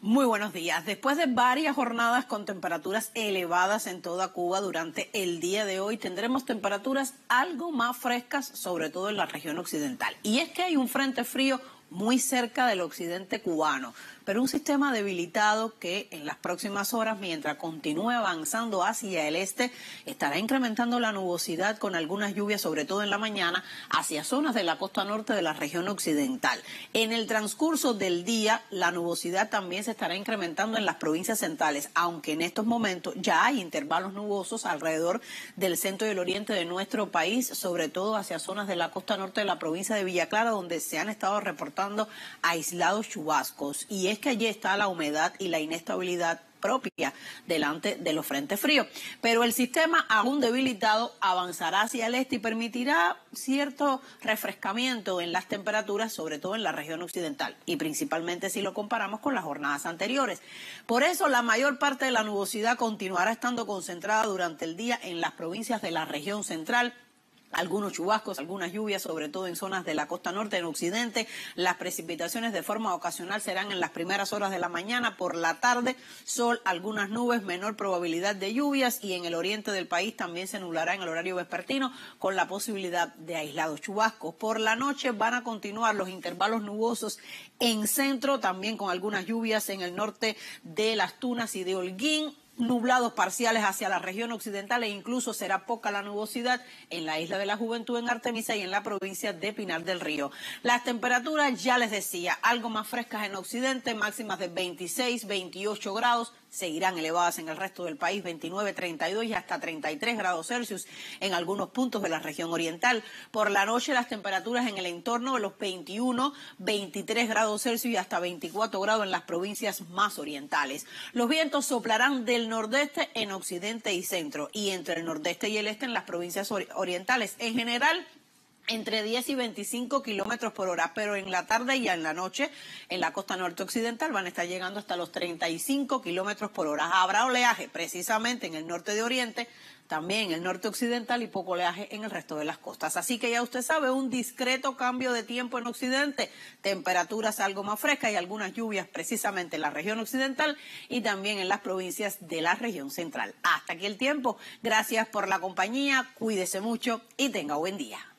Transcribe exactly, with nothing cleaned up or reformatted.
Muy buenos días. Después de varias jornadas con temperaturas elevadas en toda Cuba durante el día de hoy, tendremos temperaturas algo más frescas, sobre todo en la región occidental. Y es que hay un frente frío muy cerca del occidente cubano, pero un sistema debilitado que en las próximas horas, mientras continúe avanzando hacia el este, estará incrementando la nubosidad con algunas lluvias, sobre todo en la mañana, hacia zonas de la costa norte de la región occidental. En el transcurso del día, la nubosidad también se estará incrementando en las provincias centrales, aunque en estos momentos ya hay intervalos nubosos alrededor del centro y el oriente de nuestro país, sobre todo hacia zonas de la costa norte de la provincia de Villa Clara, donde se han estado reportando aislados chubascos. Y es que allí está la humedad y la inestabilidad propia delante de los frentes fríos. Pero el sistema, aún debilitado, avanzará hacia el este y permitirá cierto refrescamiento en las temperaturas, sobre todo en la región occidental, y principalmente si lo comparamos con las jornadas anteriores. Por eso, la mayor parte de la nubosidad continuará estando concentrada durante el día en las provincias de la región central. Algunos chubascos, algunas lluvias, sobre todo en zonas de la costa norte, en occidente. Las precipitaciones de forma ocasional serán en las primeras horas de la mañana. Por la tarde, sol, algunas nubes, menor probabilidad de lluvias, y en el oriente del país también se nublará en el horario vespertino con la posibilidad de aislados chubascos. Por la noche van a continuar los intervalos nubosos en centro, también con algunas lluvias en el norte de Las Tunas y de Holguín. Nublados parciales hacia la región occidental, e incluso será poca la nubosidad en la Isla de la Juventud en Artemisa y en la provincia de Pinar del Río. Las temperaturas, ya les decía, algo más frescas en occidente, máximas de veintiséis, veintiocho grados, seguirán elevadas en el resto del país, veintinueve, treinta y dos y hasta treinta y tres grados Celsius en algunos puntos de la región oriental. Por la noche, las temperaturas en el entorno de los veintiuno, veintitrés grados Celsius y hasta veinticuatro grados en las provincias más orientales. Los vientos soplarán del nordeste en occidente y centro, y entre el nordeste y el este en las provincias orientales. En general, entre diez y veinticinco kilómetros por hora, pero en la tarde y en la noche en la costa norte occidental van a estar llegando hasta los treinta y cinco kilómetros por hora. Habrá oleaje precisamente en el norte de Oriente, también en el norte occidental, y poco oleaje en el resto de las costas. Así que ya usted sabe, un discreto cambio de tiempo en occidente, temperaturas algo más frescas y algunas lluvias precisamente en la región occidental y también en las provincias de la región central. Hasta aquí el tiempo. Gracias por la compañía, cuídese mucho y tenga buen día.